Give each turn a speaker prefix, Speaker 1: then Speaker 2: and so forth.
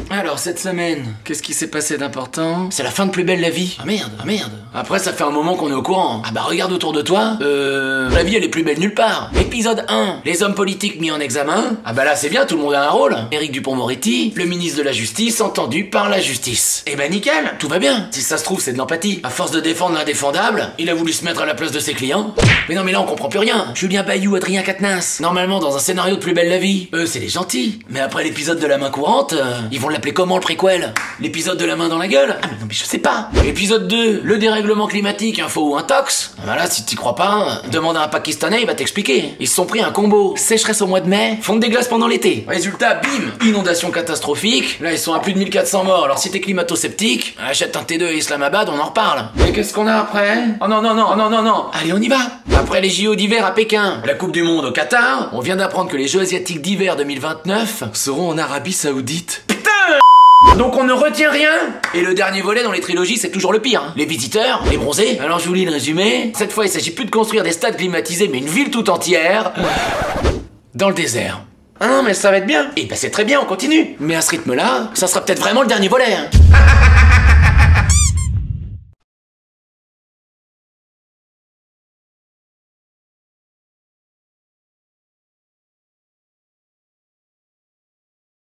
Speaker 1: Alors cette semaine, qu'est-ce qui s'est passé d'important?
Speaker 2: C'est la fin de Plus belle la vie.
Speaker 1: Ah merde, ah merde. Après ça fait un moment qu'on est au courant. Ah bah regarde autour de toi. La vie elle est plus belle nulle part. Épisode 1, les hommes politiques mis en examen. Ah bah là c'est bien, tout le monde a un rôle. Éric Dupond-Moretti, le ministre de la Justice entendu par la justice. Eh bah nickel, tout va bien. Si ça se trouve c'est de l'empathie. À force de défendre l'indéfendable, il a voulu se mettre à la place de ses clients. Mais non mais là on comprend plus rien. Julien Bayou, Adrien Quatennens. Normalement dans un scénario de Plus belle la vie, eux c'est les gentils. Mais après l'épisode de la main courante, ils vont l'appeler comment le préquel? L'épisode de la main dans la gueule? Ah mais non mais je sais pas. Épisode 2, le dérèglement climatique, info ou intox? Ah bah là si t'y crois pas, demande à un Pakistanais, il va t'expliquer. Ils se sont pris un combo, sécheresse au mois de mai, fonte des glaces pendant l'été. Résultat, bim, inondation catastrophique. Là ils sont à plus de 1400 morts, alors si t'es climato-sceptique, achète un T2 à Islamabad, on en reparle. Et qu'est-ce qu'on a après? Oh non non non non non non. Allez on y va. Après les JO d'hiver à Pékin, la Coupe du Monde au Qatar, on vient d'apprendre que les Jeux asiatiques d'hiver 2029 seront en Arabie Saoudite. Donc on ne retient rien. Et le dernier volet dans les trilogies c'est toujours le pire, hein. Les visiteurs, les bronzés. Alors je vous lis le résumé. Cette fois il s'agit plus de construire des stades climatisés mais une ville tout entière dans le désert. Ah non mais ça va être bien. Et bah c'est très bien, on continue. Mais à ce rythme là, ça sera peut-être vraiment le dernier volet, hein.